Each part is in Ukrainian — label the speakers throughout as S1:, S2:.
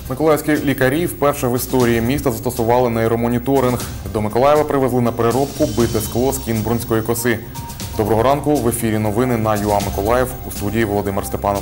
S1: Миколаївські лікарі вперше в історії міста застосували нейромоніторинг. До Миколаєва привезли на переробку бите скло з кінбурнської коси. Доброго ранку, в ефірі новини на ЮА Миколаїв, у студії Володимир Степанов.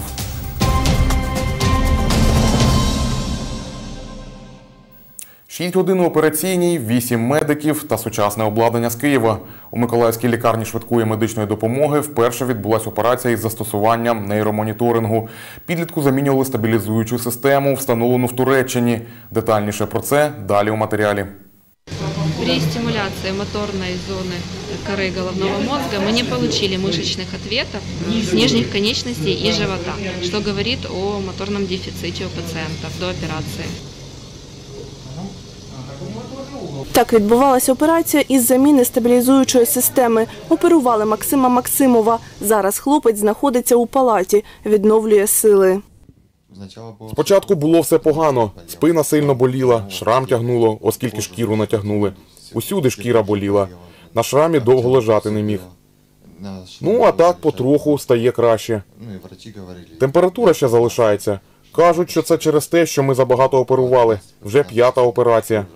S1: 6 годин у операційній, 8 медиків та сучасне обладнання з Києва. У Миколаївській лікарні швидкої медичної допомоги вперше відбулася операція із застосуванням нейромоніторингу. Підлітку замінювали стабілізуючу систему, встановлену в Туреччині. Детальніше про це далі у матеріалі.
S2: При стимуляции моторной зоны коры головного мозга мы не получили мышечных ответов с нижних конечностей и живота, что говорит о моторном дефиците у пациентов до операции.
S3: Так відбувалася операція із заміни стабілізуючої системи. Оперували Максима Максимова. Зараз хлопець знаходиться у палаті, відновлює сили.
S1: Спочатку було все погано. Спина сильно боліла, шрам тягнуло, оскільки шкіру натягнули. Усюди шкіра боліла. На шрамі довго лежати не міг. Ну, а так потроху стає краще. Температура ще залишається. Кажуть, що це через те, що ми забагато оперували. Вже 5-та операція.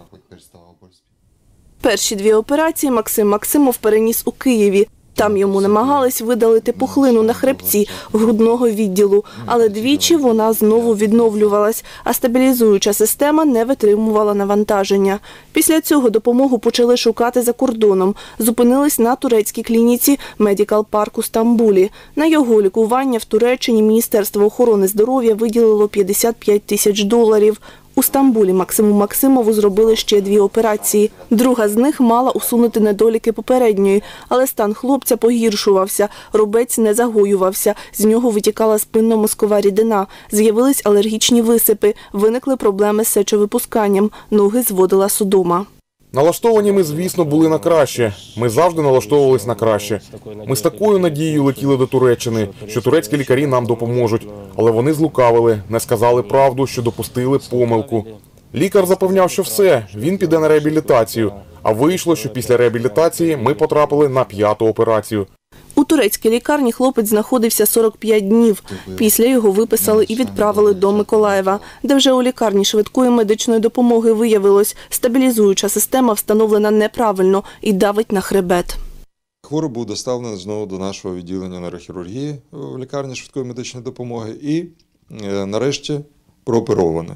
S3: Перші 2 операції Максим Максимов переніс у Києві. Там йому намагались видалити пухлину на хребці грудного відділу, але двічі вона знову відновлювалась, а стабілізуюча система не витримувала навантаження. Після цього допомогу почали шукати за кордоном. Зупинились на турецькій клініці Медикал Парк у Стамбулі. На його лікування в Туреччині Міністерство охорони здоров'я виділило $55 тисяч. У Стамбулі Максиму Максимову зробили ще 2 операції. Друга з них мала усунути недоліки попередньої, але стан хлопця погіршувався, рубець не загоювався, з нього витікала спинно-мозкова рідина, з'явились алергічні висипи, виникли проблеми з сечовипусканням, ноги зводила судома.
S1: Налаштовані ми, звісно, були на краще. Ми завжди налаштовувались на краще. Ми з такою надією летіли до Туреччини, що турецькі лікарі нам допоможуть. Але вони злукавили, не сказали правду, що допустили помилку. Лікар запевняв, що все, він піде на реабілітацію. А вийшло, що після реабілітації ми потрапили на 5-ту операцію.
S3: У турецькій лікарні хлопець знаходився 45 днів. Після його виписали і відправили до Миколаєва, де вже у лікарні швидкої медичної допомоги виявилось, стабілізуюча система встановлена неправильно і давить на хребет.
S4: Хворий був доставлений знову до нашого відділення нейрохірургії в лікарні швидкої медичної допомоги і нарешті прооперований.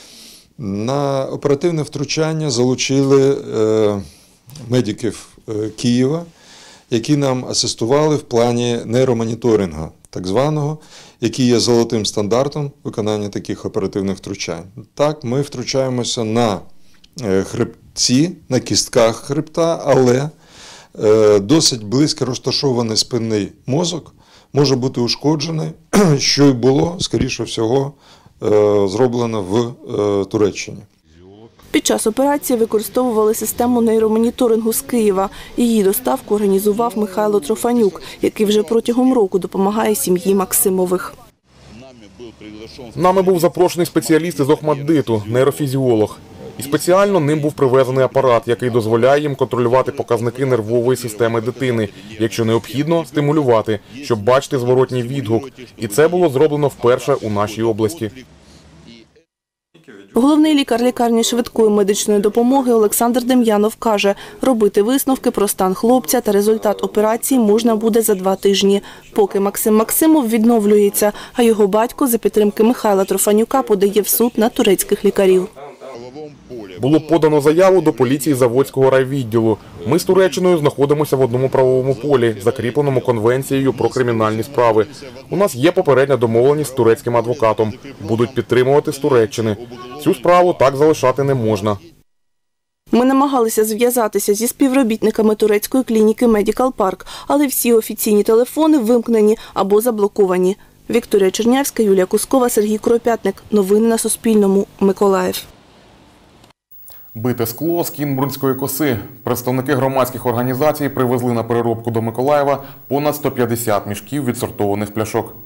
S4: На оперативне втручання залучили медиків Києва, які нам асистували в плані нейромоніторингу, так званого, який є золотим стандартом виконання таких оперативних втручань. Так, ми втручаємося на хребці, на кістках хребта, але досить близько розташований спинний мозок може бути ушкоджений, що й було, скоріше всього, зроблено в Туреччині.
S3: Під час операції використовували систему нейромоніторингу з Києва. Її доставку організував Михайло Трофанюк, який вже протягом року допомагає сім'ї Максимових.
S1: Нами був запрошений спеціаліст із Охмаддиту, нейрофізіолог. І спеціально ним був привезений апарат, який дозволяє їм контролювати показники нервової системи дитини, якщо необхідно, стимулювати, щоб бачити зворотній відгук. І це було зроблено вперше у нашій області.
S3: Головний лікар лікарні швидкої медичної допомоги Олександр Дем'янов каже, робити висновки про стан хлопця та результат операції можна буде за 2 тижні, поки Максим Максимов відновлюється, а його батько за підтримки Михайла Трофанюка подає в суд на турецьких лікарів.
S1: Було подано заяву до поліції Заводського райвідділу. Ми з Туреччиною знаходимося в одному правовому полі, закріпленому конвенцією про кримінальні справи. У нас є попередня домовленість з турецьким адвокатом. Будуть підтримувати з Туреччини. Цю справу так залишати не можна.
S3: Ми намагалися зв'язатися зі співробітниками турецької клініки Медикал Парк, але всі офіційні телефони вимкнені або заблоковані. Вікторія Чернявська, Юлія Кускова, Сергій Куропятник. Новини на Суспільному. Миколаїв.
S1: Бите скло з кінбурнської коси. Представники громадських організацій привезли на переробку до Миколаєва понад 150 мішків відсортованих пляшок.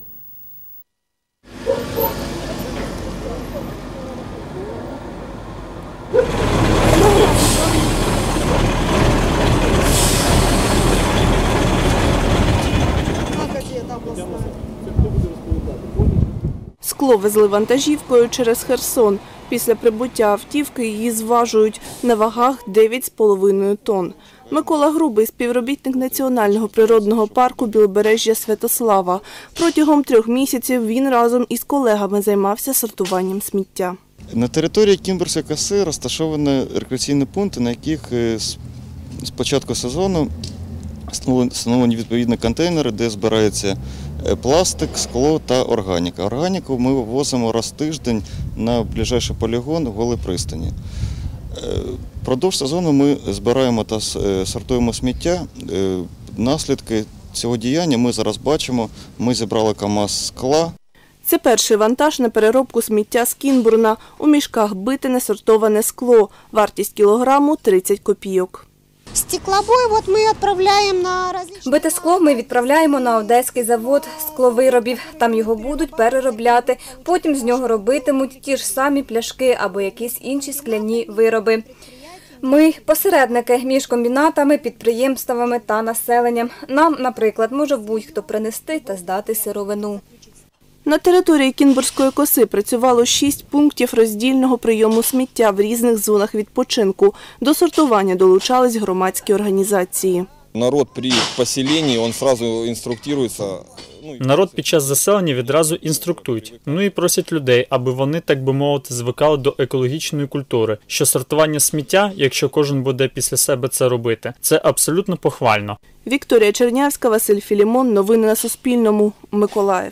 S3: Скло везли вантажівкою через Херсон. Після прибуття автівки її зважують на вагах 9,5 тонн. Микола Грубий – співробітник Національного природного парку Білобережжя Святослава. Протягом 3 місяців він разом із колегами займався сортуванням сміття.
S5: На території Кінбурзької коси розташовані рекреаційні пункти, на яких з початку сезону встановлені відповідні контейнери, де збирається пластик, скло та органіка. Органіку ми вивозимо раз в тиждень на ближайший полігон в Голій пристані. Впродовж сезону ми збираємо та сортуємо сміття. Наслідки цього діяння ми зараз бачимо. Ми зібрали КАМАЗ скла.
S3: Це перший вантаж на переробку сміття з Кінбурна. У мішках бите несортоване скло. Вартість кілограму – 30 копійок.
S6: Стеклобой ми відправляємо на различні...
S7: Бите скло ми відправляємо на Одеський завод скловиробів. Там його будуть переробляти. Потім з нього робитимуть ті ж самі пляшки або якісь інші скляні вироби. Ми – посередники між комбінатами, підприємствами та населенням. Нам, наприклад, може будь-хто принести та здати сировину.
S3: На території Кінбурзької коси працювало 6 пунктів роздільного прийому сміття в різних зонах відпочинку. До сортування долучались громадські організації.
S8: Народ при поселенні, він одразу інструктується.
S9: Народ під час заселення відразу інструктують. Ну і просять людей, аби вони, так би мовити, звикали до екологічної культури, що сортування сміття, якщо кожен буде після себе це робити, це абсолютно похвально.
S3: Вікторія Чернявська, Василь Філімон. Новини на Суспільному. Миколаїв.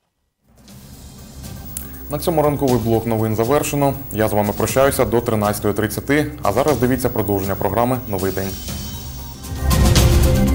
S1: На цьому ранковий блок новин завершено. Я з вами прощаюся до 13:30, а зараз дивіться продовження програми «Новий день».